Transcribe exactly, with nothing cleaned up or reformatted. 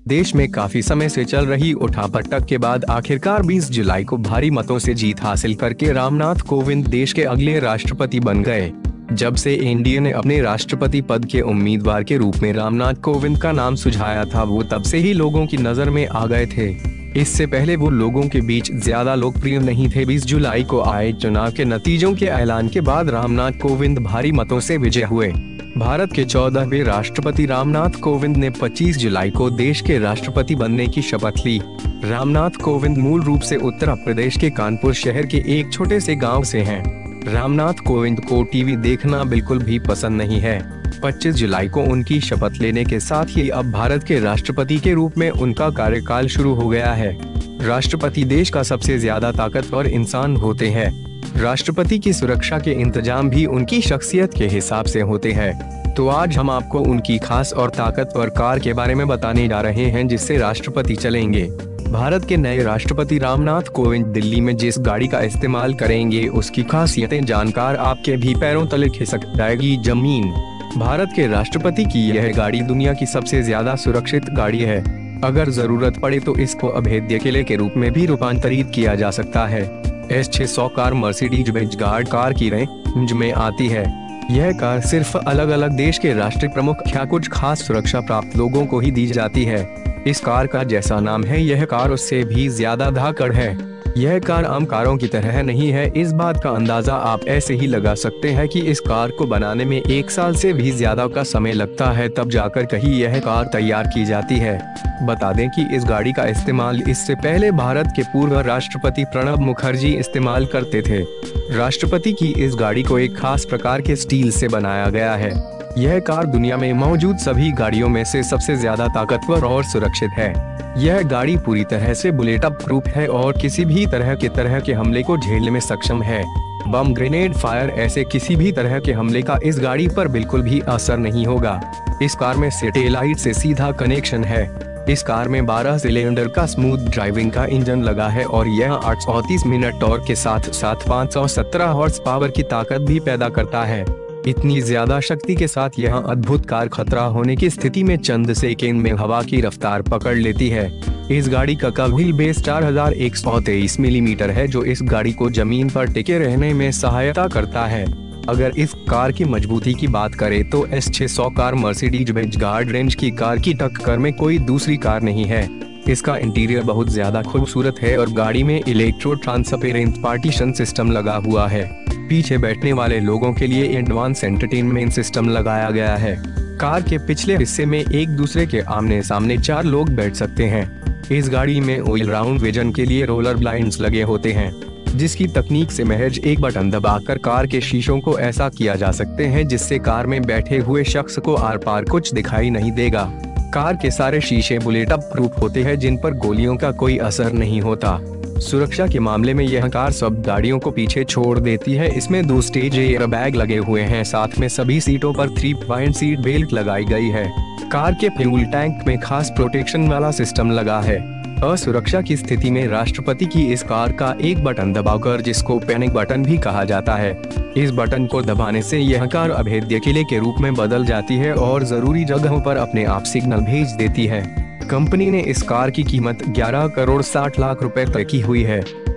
देश में काफी समय से चल रही उठापटक के बाद आखिरकार बीस जुलाई को भारी मतों से जीत हासिल करके रामनाथ कोविंद देश के अगले राष्ट्रपति बन गए। जब से एनडीए ने अपने राष्ट्रपति पद के उम्मीदवार के रूप में रामनाथ कोविंद का नाम सुझाया था, वो तब से ही लोगों की नजर में आ गए थे। इससे पहले वो लोगों के बीच ज्यादा लोकप्रिय नहीं थे। बीस जुलाई को आए चुनाव के नतीजों के ऐलान के बाद रामनाथ कोविंद भारी मतों से विजय हुए। भारत के चौदहवें राष्ट्रपति रामनाथ कोविंद ने पच्चीस जुलाई को देश के राष्ट्रपति बनने की शपथ ली। रामनाथ कोविंद मूल रूप से उत्तर प्रदेश के कानपुर शहर के एक छोटे से गांव से हैं। रामनाथ कोविंद को टीवी देखना बिल्कुल भी पसंद नहीं है। पच्चीस जुलाई को उनकी शपथ लेने के साथ ही अब भारत के राष्ट्रपति के रूप में उनका कार्यकाल शुरू हो गया है। राष्ट्रपति देश का सबसे ज्यादा ताकतवर इंसान होते हैं। राष्ट्रपति की सुरक्षा के इंतजाम भी उनकी शख्सियत के हिसाब से होते हैं। तो आज हम आपको उनकी खास और ताकतवर कार के बारे में बताने जा रहे हैं जिससे राष्ट्रपति चलेंगे। भारत के नए राष्ट्रपति रामनाथ कोविंद दिल्ली में जिस गाड़ी का इस्तेमाल करेंगे उसकी खासियतें जानकर आपके भी पैरों तले खिसक जाएगी जमीन। भारत के राष्ट्रपति की यह गाड़ी दुनिया की सबसे ज्यादा सुरक्षित गाड़ी है। अगर जरूरत पड़े तो इसको अभेद्य किले के रूप में भी रूपांतरित किया जा सकता है। एस छह सौ car Mercedes Benz guard car की रेंज में आती है। यह कार सिर्फ अलग अलग देश के राष्ट्रीय प्रमुख या कुछ खास सुरक्षा प्राप्त लोगों को ही दी जाती है। इस कार का जैसा नाम है, यह कार उससे भी ज्यादा धाकड़ है। यह कार आम कारों की तरह नहीं है। इस बात का अंदाजा आप ऐसे ही लगा सकते हैं कि इस कार को बनाने में एक साल से भी ज्यादा का समय लगता है, तब जाकर कहीं यह कार तैयार की जाती है। बता दें कि इस गाड़ी का इस्तेमाल इससे पहले भारत के पूर्व राष्ट्रपति प्रणब मुखर्जी इस्तेमाल करते थे। राष्ट्रपति की इस गाड़ी को एक खास प्रकार के स्टील से बनाया गया है। यह कार दुनिया में मौजूद सभी गाड़ियों में से सबसे ज्यादा ताकतवर और सुरक्षित है। यह गाड़ी पूरी तरह से बुलेट प्रूफ है और किसी भी तरह के तरह के हमले को झेलने में सक्षम है। बम, ग्रेनेड, फायर ऐसे किसी भी तरह के हमले का इस गाड़ी पर बिल्कुल भी असर नहीं होगा। इस कार में सैटेलाइट से सीधा कनेक्शन है। इस कार में बारह सिलेंडर का स्मूथ ड्राइविंग का इंजन लगा है और यह आठ सौ तीस मिनट टॉर्क के साथ साथ पाँच सौ सत्रह हॉर्स पावर की ताकत भी पैदा करता है। इतनी ज्यादा शक्ति के साथ यह अद्भुत कार खतरा होने की स्थिति में चंद सेकेंड में हवा की रफ्तार पकड़ लेती है। इस गाड़ी का व्हील बेस चार हजार एक सौ तेईस मिलीमीटर है जो इस गाड़ी को जमीन पर टिके रहने में सहायता करता है। अगर इस कार की मजबूती की बात करें तो एस छह सौ car Mercedes Benz guard range की कार की टक्कर में कोई दूसरी कार नहीं है। इसका इंटीरियर बहुत ज्यादा खूबसूरत है और गाड़ी में इलेक्ट्रो ट्रांसपेरेंट पार्टीशन सिस्टम लगा हुआ है। पीछे बैठने वाले लोगों के लिए एडवांस एंटरटेनमेंट सिस्टम लगाया गया है। कार के पिछले हिस्से में एक दूसरे के आमने सामने चार लोग बैठ सकते हैं। इस गाड़ी में ऑल राउंड विजन के लिए रोलर ब्लाइंड्स लगे होते हैं, जिसकी तकनीक से महज एक बटन दबाकर कार के शीशों को ऐसा किया जा सकते हैं जिससे कार में बैठे हुए शख्स को आर पार कुछ दिखाई नहीं देगा। कार के सारे शीशे बुलेट प्रूफ होते हैं जिन पर गोलियों का कोई असर नहीं होता। सुरक्षा के मामले में यह कार सब गाड़ियों को पीछे छोड़ देती है। इसमें दो स्टेज एयर बैग लगे हुए हैं, साथ में सभी सीटों पर थ्री पॉइंट सीट बेल्ट लगाई गई है। कार के फ्यूल टैंक में खास प्रोटेक्शन वाला सिस्टम लगा है। असुरक्षा की स्थिति में राष्ट्रपति की इस कार का एक बटन दबाकर, जिसको पैनिक बटन भी कहा जाता है, इस बटन को दबाने से यह कार अभेद्य किले के रूप में बदल जाती है और जरूरी जगहों पर अपने आप सिग्नल भेज देती है। कंपनी ने इस कार की कीमत ग्यारह करोड़ साठ लाख रुपए तय की हुई है।